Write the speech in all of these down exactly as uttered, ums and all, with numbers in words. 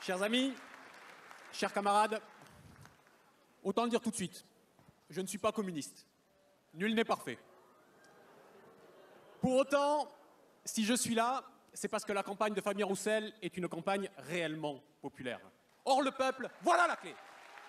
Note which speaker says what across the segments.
Speaker 1: Chers amis, chers camarades, autant le dire tout de suite, je ne suis pas communiste. Nul n'est parfait. Pour autant, si je suis là, c'est parce que la campagne de Fabien Roussel est une campagne réellement populaire. Or, le peuple, voilà la clé.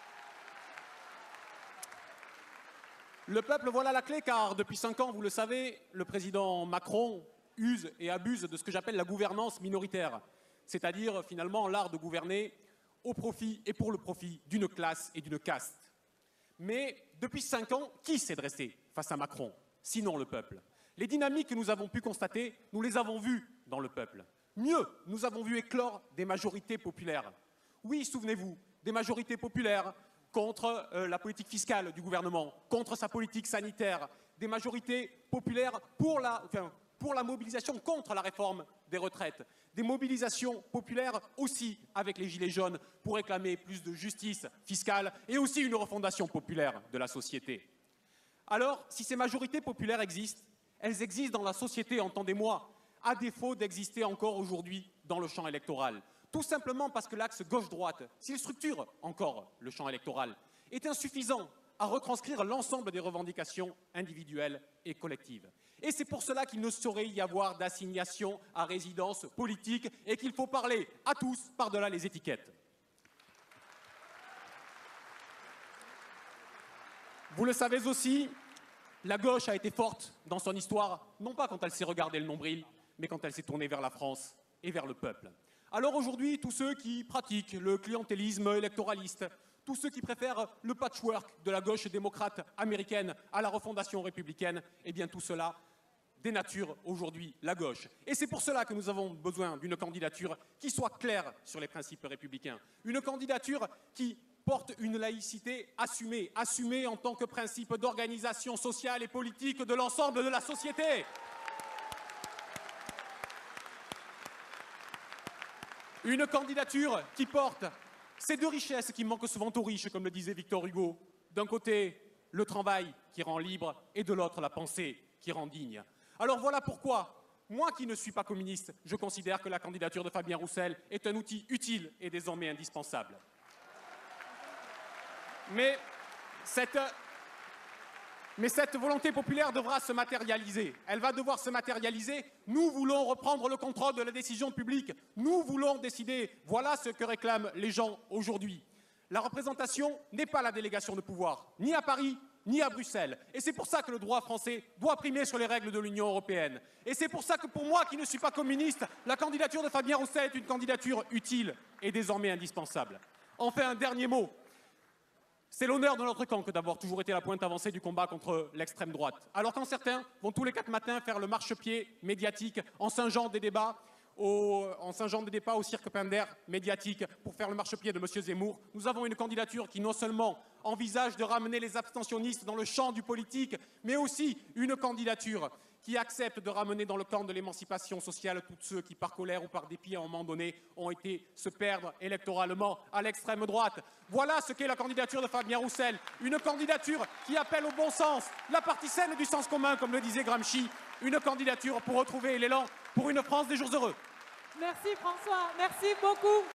Speaker 1: Le peuple, voilà la clé, car depuis cinq ans, vous le savez, le président Macron use et abuse de ce que j'appelle la gouvernance minoritaire, c'est-à-dire finalement l'art de gouverner au profit et pour le profit d'une classe et d'une caste. Mais depuis cinq ans, qui s'est dressé face à Macron, sinon le peuple? Les dynamiques que nous avons pu constater, nous les avons vues dans le peuple. Mieux, nous avons vu éclore des majorités populaires. Oui, souvenez-vous, des majorités populaires contre euh, la politique fiscale du gouvernement, contre sa politique sanitaire, des majorités populaires pour la, enfin, pour la mobilisation contre la réforme des retraites, des mobilisations populaires aussi avec les Gilets jaunes pour réclamer plus de justice fiscale et aussi une refondation populaire de la société. Alors, si ces majorités populaires existent, elles existent dans la société, entendez-moi, à défaut d'exister encore aujourd'hui dans le champ électoral. Tout simplement parce que l'axe gauche-droite, s'il structure encore le champ électoral, est insuffisant à retranscrire l'ensemble des revendications individuelles et collectives. Et c'est pour cela qu'il ne saurait y avoir d'assignation à résidence politique et qu'il faut parler à tous par-delà les étiquettes. Vous le savez aussi, la gauche a été forte dans son histoire, non pas quand elle s'est regardée le nombril, mais quand elle s'est tournée vers la France et vers le peuple. Alors aujourd'hui, tous ceux qui pratiquent le clientélisme électoraliste, tous ceux qui préfèrent le patchwork de la gauche démocrate américaine à la refondation républicaine, eh bien tout cela dénature aujourd'hui la gauche. Et c'est pour cela que nous avons besoin d'une candidature qui soit claire sur les principes républicains. Une candidature qui porte une laïcité assumée, assumée en tant que principe d'organisation sociale et politique de l'ensemble de la société. Une candidature qui porte ces deux richesses qui manquent souvent aux riches, comme le disait Victor Hugo. D'un côté, le travail qui rend libre et de l'autre, la pensée qui rend digne. Alors voilà pourquoi, moi qui ne suis pas communiste, je considère que la candidature de Fabien Roussel est un outil utile et désormais indispensable. Mais cette, mais cette volonté populaire devra se matérialiser. Elle va devoir se matérialiser. Nous voulons reprendre le contrôle de la décision publique. Nous voulons décider. Voilà ce que réclament les gens aujourd'hui. La représentation n'est pas la délégation de pouvoir, ni à Paris, ni à Bruxelles. Et c'est pour ça que le droit français doit primer sur les règles de l'Union européenne. Et c'est pour ça que pour moi, qui ne suis pas communiste, la candidature de Fabien Roussel est une candidature utile et désormais indispensable. Enfin, un dernier mot. C'est l'honneur de notre camp que d'avoir toujours été la pointe avancée du combat contre l'extrême droite. Alors quand certains vont tous les quatre matins faire le marchepied médiatique en singeant des débats, au, en singeant des débats au cirque Pinder médiatique pour faire le marchepied de M. Zemmour, nous avons une candidature qui non seulement envisage de ramener les abstentionnistes dans le champ du politique, mais aussi une candidature qui accepte de ramener dans le camp de l'émancipation sociale tous ceux qui, par colère ou par dépit, à un moment donné, ont été se perdre électoralement à l'extrême droite. Voilà ce qu'est la candidature de Fabien Roussel. Une candidature qui appelle au bon sens, la partie saine du sens commun, comme le disait Gramsci. Une candidature pour retrouver l'élan pour une France des jours heureux.
Speaker 2: Merci François, merci beaucoup.